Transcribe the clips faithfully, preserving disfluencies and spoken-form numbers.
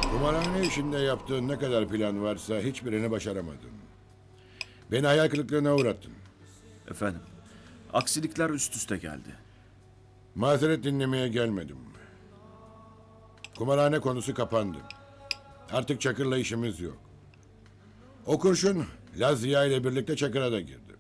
Kumarhane işinde yaptığın ne kadar plan varsa hiçbirini başaramadın. Beni hayal kırıklığına uğrattın. Efendim, aksilikler üst üste geldi. Mazeret dinlemeye gelmedim. Kumarhane konusu kapandı. Artık Çakır'la işimiz yok. O kurşun Laz Ziya ile birlikte Çakır'a da girdi.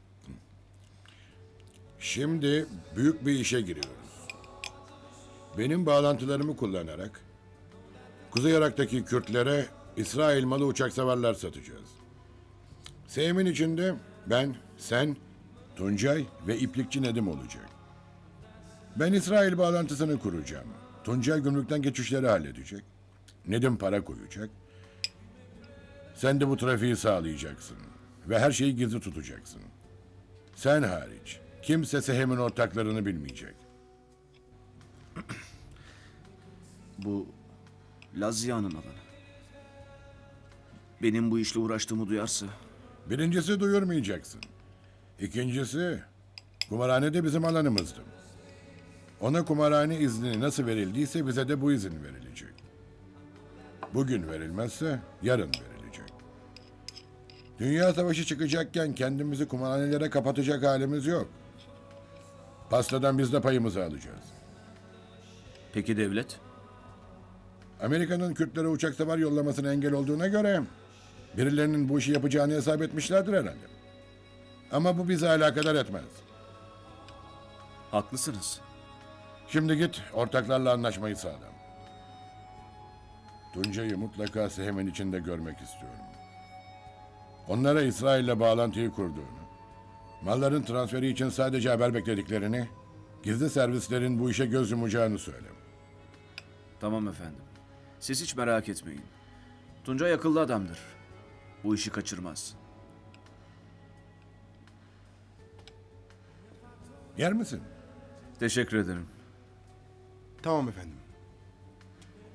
Şimdi büyük bir işe giriyoruz. Benim bağlantılarımı kullanarak Kuzey Irak'taki Kürtlere İsrail malı uçak savarlar satacağız. Seymin içinde ben, sen, Tuncay ve İplikçi Nedim olacak. Ben İsrail bağlantısını kuracağım. Tuncay gümrükten geçişleri halledecek. Nedim para koyacak. Sen de bu trafiği sağlayacaksın. Ve her şeyi gizli tutacaksın. Sen hariç. Kimse Sehem'in ortaklarını bilmeyecek. Bu Lazia'nın alanı. Benim bu işle uğraştığımı duyarsa... Birincisi duyurmayacaksın. İkincisi, kumarhane de bizim alanımızdı. Ona kumarhane izni nasıl verildiyse bize de bu izin verilecek. Bugün verilmezse yarın verilecek. Dünya savaşı çıkacakken kendimizi kumarhanelere kapatacak halimiz yok. Pastadan biz de payımızı alacağız. Peki devlet? Amerika'nın Kürtlere uçak savar yollamasına engel olduğuna göre birilerinin bu işi yapacağını hesap etmişlerdir herhalde. Ama bu bizi alakadar etmez. Haklısınız. Şimdi git ortaklarla anlaşmayı sağla. Tuncay'ı mutlaka Sehem'in içinde görmek istiyorum. Onlara İsrail'le bağlantıyı kurduğunu, malların transferi için sadece haber beklediklerini, gizli servislerin bu işe göz yumacağını söyle. Tamam efendim. Siz hiç merak etmeyin. Tuncay akıllı adamdır. Bu işi kaçırmaz. Yer misin? Teşekkür ederim. Tamam efendim.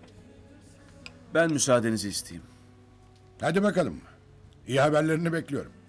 Ben müsaadenizi isteyeyim. Hadi bakalım. İyi haberlerini bekliyorum.